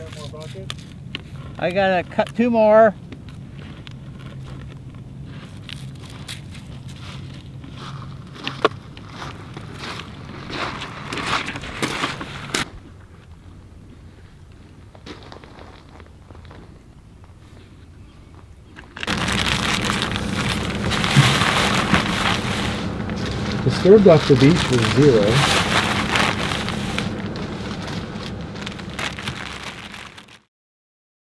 I gotta cut 2 more. Disturbed off the beach was 0.